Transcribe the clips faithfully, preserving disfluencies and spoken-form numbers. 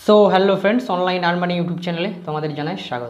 So hello friends, online earn money YouTube চ্যানেলে তোমাদের জানাই স্বাগত।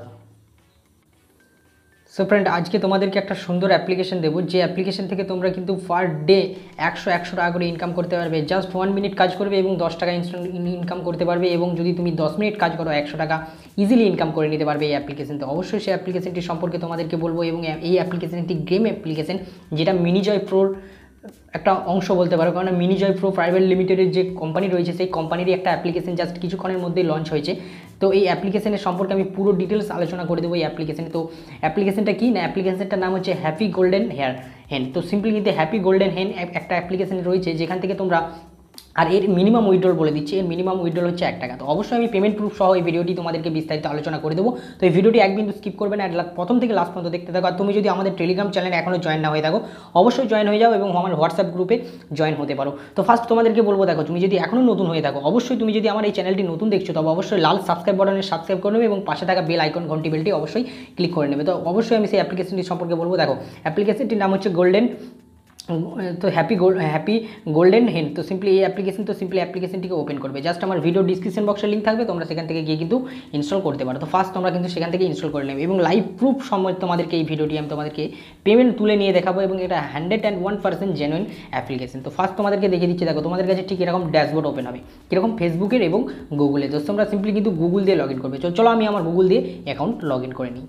সো ফ্রেন্ড, আজকে তোমাদেরকে একটা সুন্দর অ্যাপ্লিকেশন দেবো, যে অ্যাপ্লিকেশন থেকে তোমরা কিন্তু পার ডে একশো একশো টাকা করে ইনকাম করতে পারবে। জাস্ট ওয়ান মিনিট কাজ করবে এবং দশ টাকা ইনস্ট্যান্ট ইনকাম করতে পারবে, এবং যদি তুমি দশ মিনিট কাজ করো একশো টাকা ইজিলি ইনকাম করে নিতে পারবে এই অ্যাপ্লিকেশন। তো অবশ্যই সেই অ্যাপ্লিকেশনটি সম্পর্কে তোমাদেরকে বলবো, এবং এই অ্যাপ্লিকেশন একটি গেম অ্যাপ্লিকেশন, যেটা মিনিজয় প্রোর একটা অংশ বলতে পারো, কারণ মিনিজয় প্রো প্রাইভেট লিমিটেডের যে কোম্পানি রয়েছে সেই কোম্পানিরই একটা অ্যাপ্লিকেশন জাস্ট কিছুক্ষণের মধ্যেই লঞ্চ হয়েছে। তো এই অ্যাপ্লিকেশনের সম্পর্কে আমি পুরো ডিটেলস আলোচনা করে দেবো এই অ্যাপ্লিকেশনে। তো অ্যাপ্লিকেশনটা কি না, অ্যাপ্লিকেশনটার নাম হচ্ছে হ্যাপি গোল্ডেন হেয়ার হেন। তো সিম্পলি কিন্তু হ্যাপি গোল্ডেন হেন একটা অ্যাপ্লিকেশন রয়েছে, যেখান থেকে তোমরা, আর এর মিনিমাম উইথড্রল বলে দিচ্ছি, এর মিনিমাম উইথড্রল হচ্ছে এক টাকা। তো অবশ্যই আমি পেমেন্ট প্রুফ সহ এই ভিডিওটি তোমাদেরকে বিস্তারিত আলোচনা করে দেবো। তো এই ভিডিওটি এক বিন্দু স্কিপ করবে না, প্রথম থেকে লাস্ট পর্যন্ত দেখতে থাকো। আর তুমি যদি আমাদের টেলিগ্রাম চ্যানেলে এখনও জয়েন না হয়ে থাকো, অবশ্যই জয়েন হয়ে যাও এবং আমার হোয়াটসঅ্যাপ গ্রুপে জয়েন হতে পারো। তো ফার্স্ট তোমাদেরকে বলবো, দেখো তুমি যদি এখনও নতুন হয়ে থাকো, অবশ্যই তুমি যদি আমার এই চ্যানেলটি নতুন দেখছো, তবে অবশ্যই লাল সাবস্ক্রাইব বাটনে সাবস্ক্রাইব করে নেবে এবং পাশে থাকা বেল আইকন ঘন্টি বেলটি অবশ্যই ক্লিক করে নেবে। তো অবশ্যই আমি সেই অ্যাপ্লিকেশনটি সম্পর্কে বলবো। দেখো অ্যাপ্লিকেশনটির নাম হচ্ছে গোল্ডেন, তো হ্যাপি গোল্ড হ্যাপি গোল্ডেন হেন। তো সিম্পলি এই অ্যাপ্লিকেশন, তো সিম্পলি অ্যাপ্লিকেশনটিকে ওপেন করবে। জাস্ট আমার ভিডিও ডিসক্রিপশন বক্সের লিঙ্ক থাকবে, তোমরা সেখান থেকে গিয়ে কিন্তু ইনস্টল করতে পারো। তো ফার্স্ট তোমরা কিন্তু সেখান থেকে ইনস্টল করে নেবে, এবং লাইভ প্রুফ সময় তোমাদেরকে এই ভিডিওটি আমি তোমাদেরকে পেমেন্ট তুলে নিয়ে দেখাবো, এবং এটা hundred and one percent genuine application. তো ফার্স্ট তোমাদেরকে দেখিয়ে দিচ্ছি। দেখো তোমাদের কাছে ঠিক এরকম ড্যাশবোর্ড ওপেন হবে, কীরকম ফেসবুকের এবং গুগলে। তো তোমরা সিম্পলি কিন্তু গুগল দিয়ে লগ ইন করবে। চলো আমি আমার গুগল দিয়ে অ্যাকাউন্ট লগ ইন করে নিই।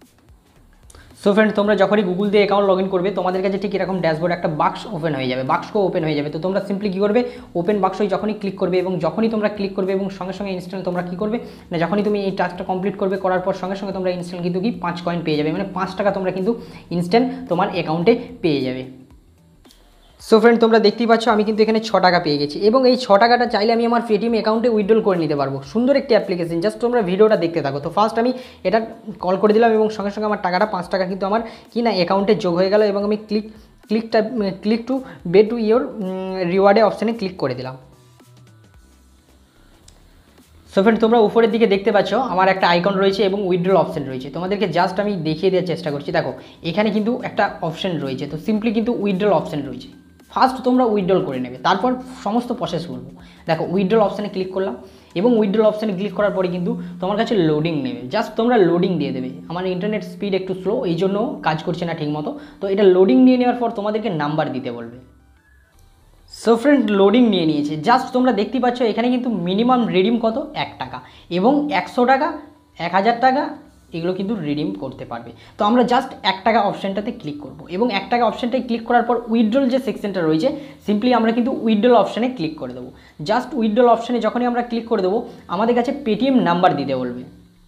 সো ফ্রেন্ড, তোমরা যখনই গুগল দিয়ে অ্যাকাউন্ট লগ ইন করবে, তোমাদের কাছে ঠিক এরকম ড্যাশবোর্ড একটা বাক্স ওপেন হয়ে যাবে, বাক্স ওপেন হয়ে যাবে। তো তোমরা সিম্পলি কী করবে, ওপেন বাক্সই যখনই ক্লিক করবে, এবং যখনই তোমরা ক্লিক করবে এবং সঙ্গে সঙ্গে ইনস্ট্যান্ট তোমরা কী করবে না, যখনই তুমি এই টাস্কটা কমপ্লিট করবে, করার পর সঙ্গে সঙ্গে তোমরা ইনস্ট্যান্ট কিন্তু কি পাঁচ কয়েন পেয়ে যাবে, মানে পাঁচ টাকা তোমরা কিন্তু ইনস্ট্যান্ট তোমার অ্যাকাউন্টে পেয়ে যাবে। সো ফ্রেন্ড, তোমরা দেখতেই পাচ্ছ আমি কিন্তু এখানে ছ টাকা পেয়ে গেছি, এবং এই ছ টাকাটা চাইলে আমি আমার পেটিএম অ্যাকাউন্টে উইথড্রল করে নিতে পারবো। সুন্দর একটি অ্যাপ্লিকেশন, জাস্ট তোমরা ভিডিওটা দেখতে থাকো। তো ফার্স্ট আমি এটা কল করে দিলাম, এবং সঙ্গে সঙ্গে আমার টাকাটা পাঁচ টাকা কিন্তু আমার কি না অ্যাকাউন্টে যোগ হয়ে গেল, এবং আমি ক্লিক ক্লিকটা click to bay to your রিওয়ার্ডে অপশানে ক্লিক করে দিলাম। সো ফ্রেন্ড, তোমরা উপরের দিকে দেখতে পাচ্ছ আমার একটা আইকন রয়েছে এবং উইথড্রল অপশন রয়েছে। তোমাদেরকে জাস্ট আমি দেখিয়ে দেওয়ার চেষ্টা করছি। দেখো এখানে কিন্তু একটা অপশন রয়েছে, তো সিম্পলি কিন্তু উইথড্রল অপশন রয়েছে। ফার্স্ট তোমরা উইথড্রল করে নেবে, তারপর সমস্ত প্রসেস বলবো। দেখো উইথড্রল অপশানে ক্লিক করলাম, এবং উইথড্রল অপশানে ক্লিক করার পরে কিন্তু তোমার কাছে লোডিং নেবে, জাস্ট তোমরা লোডিং দিয়ে দেবে। আমার ইন্টারনেট স্পিড একটু স্লো, এই জন্য কাজ করছে না ঠিক মতো। তো এটা লোডিং নিয়ে নেওয়ার পর তোমাদেরকে নাম্বার দিতে বলবে। সো ফ্রেন্ড, লোডিং নিয়ে নিয়েছে। জাস্ট তোমরা দেখতে পাচ্ছ এখানে কিন্তু মিনিমাম রিডিম কত, এক টাকা, এবং একশো টাকা, এক হাজার টাকা এগুলো কিন্তু রিডিম করতে পারবে। তো আমরা জাস্ট এক টাকা অপশানটাতে ক্লিক করব, এবং এক টাকা অপশানটায় ক্লিক করার পর উইথড্রল যে সেকশনটা রয়েছে, সিম্পলি আমরা কিন্তু উইথড্রল অপশানে ক্লিক করে দেবো। জাস্ট উইথড্রল অপশানে যখনই আমরা ক্লিক করে দেবো, আমাদের কাছে পেটিএম নাম্বার দিতে বলবে।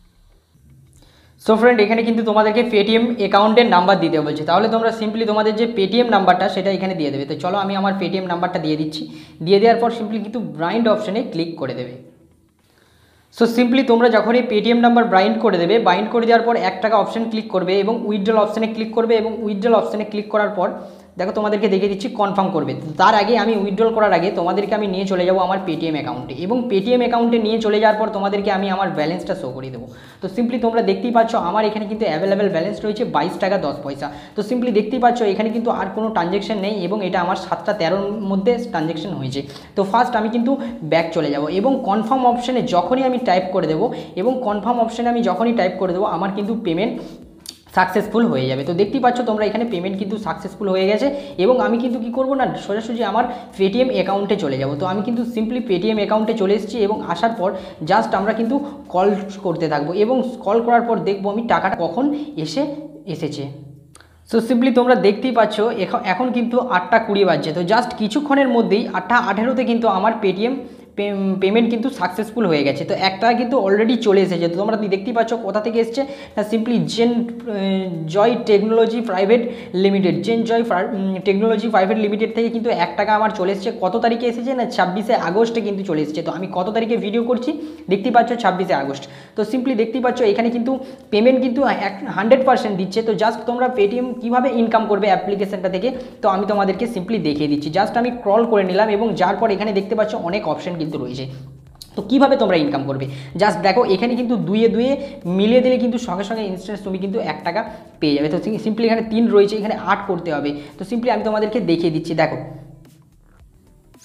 সো ফ্রেন্ড, এখানে কিন্তু তোমাদেরকে পেটিএম অ্যাকাউন্টের নাম্বার দিতে বলছে, তাহলে তোমরা সিম্পলি তোমাদের যে পেটিএম নাম্বারটা সেটা এখানে দিয়ে দেবে। তো চলো আমি আমার পেটিএম নাম্বারটা দিয়ে দিচ্ছি। দিয়ে দেওয়ার পর সিম্পলি কিন্তু ব্রাইন্ড অপশানে ক্লিক করে দেবে। সো সিম্পলি তোমরা যখন এই পেটিএম নাম্বার বাইন্ড করে দেবে, বাইন্ড করে দেওয়ার পর এক টাকা অপশান ক্লিক করবে, এবং উইথড্রল অপশানে ক্লিক করবে, এবং উইথড্রল অপশানে ক্লিক করার পর দেখো তোমাদেরকে দেখিয়ে দিচ্ছি কনফার্ম করবে। তার আগে আমি উইথড্রল করার আগে তোমাদেরকে আমি নিয়ে চলে যাব আমার পেটিএম অ্যাকাউন্টে, এবং পেটিএম অ্যাকাউন্টে নিয়ে চলে যাওয়ার পর তোমাদেরকে আমি আমার ব্যালেন্সটা শো করে দেবো। তো সিম্পলি তোমরা দেখতেই পাচ্ছ আমার এখানে কিন্তু অ্যাভেলেবেল ব্যালেন্স রয়েছে বাইশ টাকা দশ পয়সা। তো সিম্পলি দেখতেই পাচ্ছ এখানে কিন্তু আর কোনো ট্রানজ্যাকশন নেই, এবং এটা আমার সাতটা তেরোর মধ্যে ট্রানজ্যাকশন হয়েছে। তো ফার্স্ট আমি কিন্তু ব্যাক চলে যাব, এবং কনফার্ম অপশানে যখনই আমি টাইপ করে দেবো, এবং কনফার্ম অপশানে আমি যখনই টাইপ করে দেবো, আমার কিন্তু পেমেন্ট সাকসেসফুল হয়ে যাবে। তো দেখতেই পাচ্ছ তোমরা এখানে পেমেন্ট কিন্তু সাকসেসফুল হয়ে গেছে, এবং আমি কিন্তু কি করব না, সোজাসুজি আমার পেটিএম অ্যাকাউন্টে চলে যাব। তো আমি কিন্তু সিম্পলি পেটিএম অ্যাকাউন্টে চলে এসেছি, এবং আসার পর জাস্ট আমরা কিন্তু কল করতে থাকবো, এবং কল করার পর দেখবো আমি টাকাটা কখন এসে এসেছে। সো সিম্পলি তোমরা দেখতেই পাচ্ছ এখন এখন কিন্তু আটটা কুড়ি বাজছে। তো জাস্ট কিছুক্ষণের মধ্যেই আটটা আঠেরোতে কিন্তু আমার পেটিএম পেমেন্ট কিন্তু সাকসেসফুল হয়ে গেছে। তো একটা কিন্তু অলরেডি চলে এসেছে। তো তোমরা দেখতেই পাচ্ছ কোথা থেকে এসছে, simply Zen Joy technology private limited, Zen Joy technology private limited থেকে কিন্তু এক টাকা আমার চলে এসেছে। কত তারিখে এসেছে না, ছাব্বিশে আগস্টে কিন্তু চলে এসেছে। তো আমি কত তারিখে ভিডিও করছি দেখতেই পাচ্ছ, ছাব্বিশে আগস্ট। তো সিম্পলি দেখতেই পাচ্ছ এখানে কিন্তু পেমেন্ট কিন্তু এক হান্ড্রেড পার্সেন্ট দিচ্ছে। তো জাস্ট তোমরা পেটিএম কীভাবে ইনকাম করবে অ্যাপ্লিকেশনটা থেকে, তো আমি তোমাদেরকে সিম্পলি দেখিয়ে দিচ্ছি। জাস্ট আমি ক্রল করে নিলাম, এবং যার পর এখানে দেখতে পাচ্ছ অনেক অপশন কিন্তু রয়েছে। তো কীভাবে তোমরা ইনকাম করবে, জাস্ট দেখো এখানে কিন্তু দুইয়ে দুইয়ে মিলিয়ে দিলে কিন্তু সঙ্গে সঙ্গে ইনস্ট্যান্ট তুমি কিন্তু এক টাকা পেয়ে যাবে। তো সিম্পলি এখানে তিন রয়েছে, এখানে আট করতে হবে। তো সিম্পলি আমি তোমাদেরকে দেখিয়ে দিচ্ছি। দেখো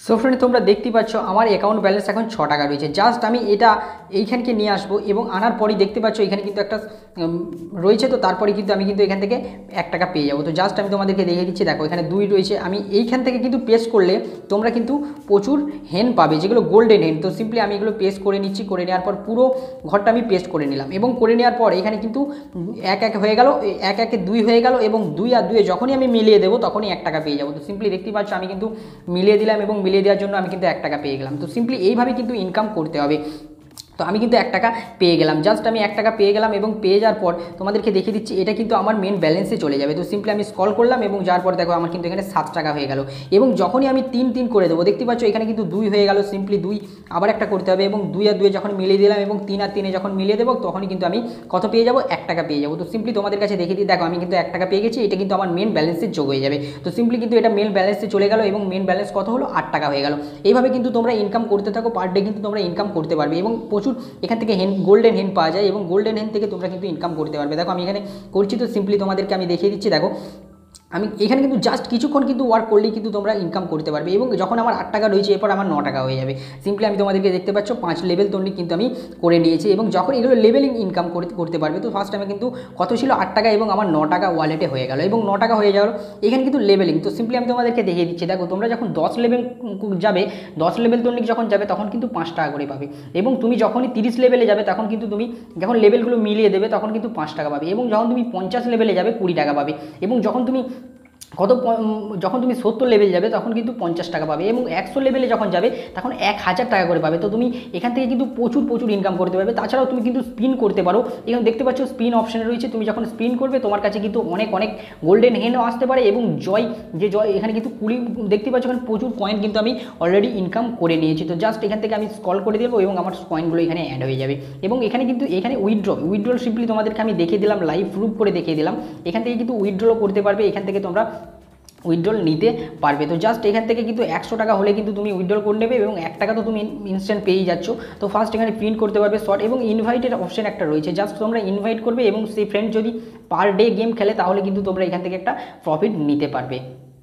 সো ফ্রেন্ড তোমরা দেখতে পাচ্ছ আমার অ্যাকাউন্ট ব্যালেন্স এখন ছ টাকা রয়েছে। জাস্ট আমি এটা এইখানকে নিয়ে আসবো এবং আনার পরই দেখতে পাচ্ছ এখানে কিন্তু একটা রয়েছে, তো তারপরে কিন্তু আমি কিন্তু এখান থেকে এক টাকা পেয়ে যাবো। তো জাস্ট আমি তোমাদেরকে দেখিয়ে দিচ্ছি, দেখো এখানে দুই রয়েছে, আমি এইখান থেকে কিন্তু পেস্ট করলে তোমরা কিন্তু প্রচুর হেন পাবে, যেগুলো গোল্ডেন হেন। তো সিম্পলি আমি এগুলো পেস্ট করে নিচ্ছি, করে নেওয়ার পর পুরো ঘরটা আমি পেস্ট করে নিলাম এবং করে নেওয়ার পর এখানে কিন্তু এক এক হয়ে গেল, এক একে দুই হয়ে গেল এবং দুই আর দুয়ে যখনই আমি মিলিয়ে দেবো তখনই এক টাকা পেয়ে যাবো। তো সিম্পলি দেখতে পাচ্ছ আমি কিন্তু মিলিয়ে দিলাম এবং মিলিয়ে দেওয়ার জন্য আমি কিন্তু এক টাকা পেয়ে গেলাম। তো সিম্পলি এইভাবে কিন্তু ইনকাম করতে হবে। তো আমি কিন্তু এক টাকা পেয়ে গেলাম, জাস্ট আমি এক টাকা পেয়ে গেলাম এবং পেয়ে যাওয়ার পর তোমাদেরকে দেখিয়ে দিচ্ছি এটা কিন্তু আমার মেন ব্যালেন্সে চলে যাবে। তো সিম্পলি আমি স্ক্রল করলাম এবং যাওয়ার পর দেখো আমার কিন্তু এখানে সাত টাকা হয়ে গেল এবং যখনই আমি তিন তিন করে দেবো দেখতে পাচ্ছ এখানে কিন্তু দুই হয়ে গেল, সিম্পলি দুই আবার একটা করতে হবে এবং দুই আর দুয়ে যখন মিলিয়ে দিলাম এবং তিন আর তিনে যখন মিলিয়ে দেবো তখনই কিন্তু আমি কত পেয়ে যাবো, এক টাকা পেয়ে যাবো। তো সিম্পলি তোমাদের কাছে দেখিয়ে দিই, দেখো আমি কিন্তু এক টাকা পেয়ে গেছি, এটা কিন্তু আমার মেন ব্যালেন্সে যোগ হয়ে যাবে। তো সিম্পলি কিন্তু এটা মেন ব্যালেন্সে চলে গেল এবং মেন ব্যালেন্স কত হলো, আট টাকা হয়ে গেল। এইভাবে কিন্তু তোমরা ইনকাম করতে থাকো, পার ডে কিন্তু তোমরা ইনকাম করতে পারবে এবং প্রচুর এখান থেকে হেন গোল্ডেন হেন পাওয়া যায় এবং গোল্ডেন হেন থেকে তোমরা কিন্তু ইনকাম করতে পারবে। দেখো আমি এখানে করছি, তো সিম্পলি তোমাদেরকে আমি দেখিয়ে দিচ্ছি, দেখো আমি এখানে কিন্তু জাস্ট কিছুক্ষণ কিন্তু ওয়ার্ক করলেই কিন্তু তোমরা ইনকাম করতে পারবে এবং যখন আমার আট টাকা রয়েছে এরপর আমার ন টাকা হয়ে যাবে। সিম্পলি আমি তোমাদেরকে দেখতে পাচ্ছ পাঁচ লেভেল তৈরি কিন্তু আমি করে নিয়েছি এবং যখন এগুলো লেভেলিং ইনকাম করতে করতে পারবে। তো ফার্স্ট আমি কিন্তু কত ছিল আট টাকা এবং আমার ন টাকা ওয়ালেটে হয়ে গেল এবং ন টাকা হয়ে যাওয়ার এখানে কিন্তু লেভেলিং। তো সিম্পলি আমি তোমাদেরকে দেখিয়ে দিচ্ছি, দেখো তোমরা যখন দশ লেভেল যাবে, দশ লেভেল তৈরি যখন যাবে তখন কিন্তু পাঁচ টাকা করে পাবে এবং তুমি যখনই তিরিশ লেভেলে যাবে তখন কিন্তু তুমি যখন লেভেলগুলো মিলিয়ে দেবে তখন কিন্তু পাঁচ টাকা পাবে এবং যখন তুমি পঞ্চাশ লেভেলে যাবে কুড়ি টাকা পাবে এবং যখন তুমি কত যখন তুমি সত্তর লেভেল যাবে তখন কিন্তু পঞ্চাশ টাকা পাবে এবং একশো লেভেলে যখন যাবে তখন এক হাজার টাকা করে পাবে। তো তুমি এখান থেকে কিন্তু প্রচুর প্রচুর ইনকাম করতে পারবে। তাছাড়াও তুমি কিন্তু স্পিন করতে পারো, এখানে দেখতে পাচ্ছ স্পিন অপশন রয়েছে, তুমি যখন স্পিন করবে তোমার কাছে কিন্তু অনেক অনেক গোল্ডেন হেনও আসতে পারে এবং জয় যে জয় এখানে কিন্তু কুড়ি দেখতে পাচ্ছ এখানে প্রচুর কয়েন কিন্তু আমি অলরেডি ইনকাম করে নিয়েছি। তো জাস্ট এখান থেকে আমি স্ক্রল করে দেবো এবং আমার কয়েনগুলো এখানে অ্যাড হয়ে যাবে এবং এখানে কিন্তু এখানে উইথড্র উইথড্র সিম্পলি তোমাদেরকে আমি দেখিয়ে দিলাম, লাইভ প্রুফ করে দেখিয়ে দিলাম। এখান থেকে কিন্তু উইথড্রও করতে পারবে, এখান থেকে তোমরা উইথড্রল নিতে পারবে। তো জাস্ট এখান থেকে কিন্তু একশো টাকা হলে কিন্তু তুমি উইথড্রল করে নেবে এবং এক টাকা তো তুমি ইনস্ট্যান্ট পেয়েই যাচ্ছ। তো ফার্স্ট এখানে প্রিন্ট করতে পারবে শর্ট এবং ইনভাইটের অপশন একটা রয়েছে, জাস্ট তোমরা ইনভাইট করবে এবং সেই ফ্রেন্ড যদি পার ডে গেম খেলে তাহলে কিন্তু তোমরা এখান থেকে একটা প্রফিট নিতে পারবে।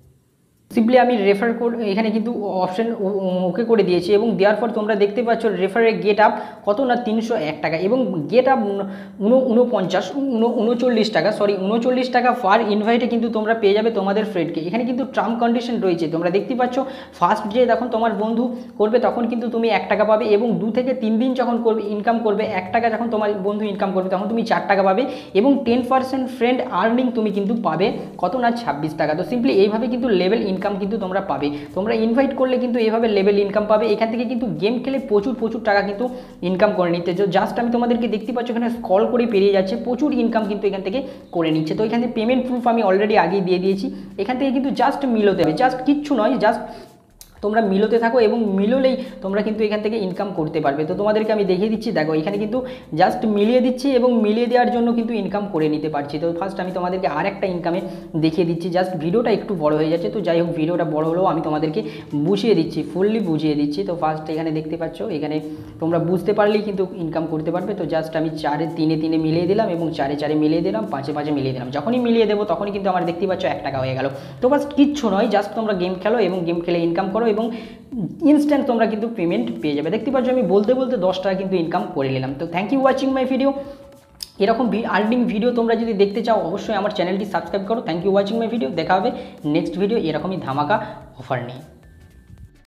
সিম্পলি আমি রেফার কোড এখানে কিন্তু অপশন ওকে করে দিয়েছি এবং দেওয়ার পর তোমরা দেখতে পাচ্ছ রেফারের গেট আপ কত না তিনশো এক টাকা এবং গেট আপ উনপঞ্চাশ উনচল্লিশ টাকা সরি উনচল্লিশ টাকা পার ইনভাইটে কিন্তু তোমরা পেয়ে যাবে তোমাদের ফ্রেন্ডকে। এখানে কিন্তু টার্ম কন্ডিশন রয়েছে, তোমরা দেখতে পাচ্ছ ফার্স্ট যে যখন তোমার বন্ধু করবে তখন কিন্তু তুমি এক টাকা পাবে এবং দু থেকে তিন দিন যখন করবে ইনকাম করবে এক টাকা, যখন তোমার বন্ধু ইনকাম করবে তখন তুমি চার টাকা পাবে এবং টেন পার্সেন্ট ফ্রেন্ড আর্নিং তুমি কিন্তু পাবে কত না ছাব্বিশ টাকা। তো সিম্পলি এইভাবে কিন্তু লেভেল ইনকাম কিন্তু তোমরা পাবে, তোমরা ইনভাইট করলে কিন্তু এইভাবে লেভেল ইনকাম পাবে। এখান থেকে কিন্তু গেম খেলে প্রচুর প্রচুর টাকা কিন্তু ইনকাম করে নিতে। জাস্ট আমি তোমাদেরকে দেখতে পাচ্ছ এখানে স্ক্রল করে পেরিয়ে যাচ্ছে, প্রচুর ইনকাম কিন্তু এখান থেকে করে নিচ্ছে। তো এখানে পেমেন্ট প্রুফ আমি অলরেডি আগেই দিয়ে দিয়েছি, এখান থেকে কিন্তু জাস্ট মিলোতে হবে, জাস্ট কিচ্ছু নয়, জাস্ট তোমরা মিলোতে থাকো এবং মিললেই তোমরা কিন্তু এখান থেকে ইনকাম করতে পারবে। তো তোমাদেরকে আমি দেখিয়ে দিচ্ছি, দেখো এখানে কিন্তু জাস্ট মিলিয়ে দিচ্ছি এবং মিলিয়ে দেওয়ার জন্য কিন্তু ইনকাম করে নিতে পারছি। তো ফার্স্ট আমি তোমাদেরকে আর একটা ইনকামে দেখিয়ে দিচ্ছি, জাস্ট ভিডিওটা একটু বড় হয়ে যাচ্ছে, তো যাই হোক ভিডিওটা বড় হলেও আমি তোমাদেরকে বুঝিয়ে দিচ্ছি, ফুললি বুঝিয়ে দিচ্ছি। তো ফার্স্ট এখানে দেখতে পাচ্ছ এখানে তোমরা বুঝতে পারলেই কিন্তু ইনকাম করতে পারবে। তো জাস্ট আমি চারে তিনে তিনে মিলিয়ে দিলাম এবং চারে চারে মিলিয়ে দিলাম, পাঁচে পাঁচে মিলিয়ে দিলাম, যখনই মিলিয়ে দেবো তখনই কিন্তু আমার দেখতে পাচ্ছ এক টাকা হয়ে গেল। তো ফার্স্ট কিচ্ছু নয়, জাস্ট তোমরা গেম খেলো এবং গেম খেলে ইনকাম করো এবং ইনস্ট্যান্ট তোমরা কিন্তু পেমেন্ট পেয়ে যাবে। দেখতে পাচ্ছ আমি বলতে বলতে দশ টাকা কিন্তু ইনকাম করে নিলাম। তো thank you watching my video. এরকম আর্নিং ভিডিও তোমরা যদি দেখতে চাও অবশ্যই আমার চ্যানেলটি সাবস্ক্রাইব করো। Thank you watching my video, দেখা হবে নেক্সট ভিডিও এরকমই ধামাকা অফার নিয়ে।